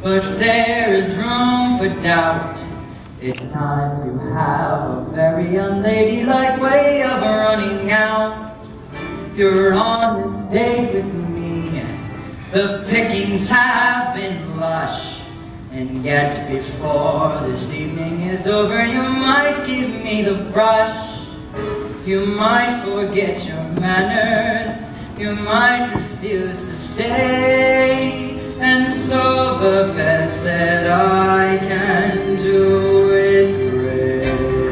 but there is room for doubt. It's time to have a very unladylike way of running out. You're on this date with me, the pickings have been lush, and yet before this evening is over, you might give me the brush. You might forget your manners, you might refuse to stay, and so the best that I can do is pray.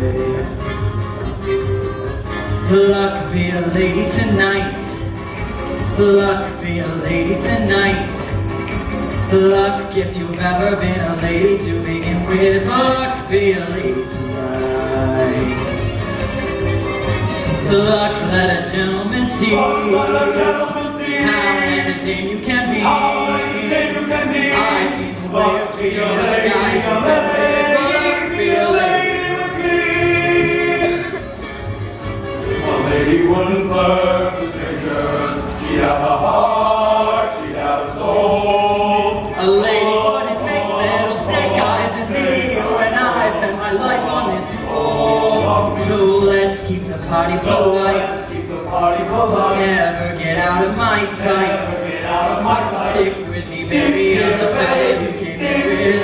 Luck be a lady tonight, luck be a lady tonight. Luck if you've ever been a lady to begin with, luck be a lady tonight. Luck let a gentleman see, how nice a dame you can be. I've seen the way of treating other guys who best luck be a lady with me. A lady wouldn't flirt with strangers, she'd have a heart, she'd have a soul. A lady wouldn't make little snake eyes at me when I've bet my life on this roll. So let's keep the party polite. Never get out of my sight. Stick with me, baby, I'm the fella who came here with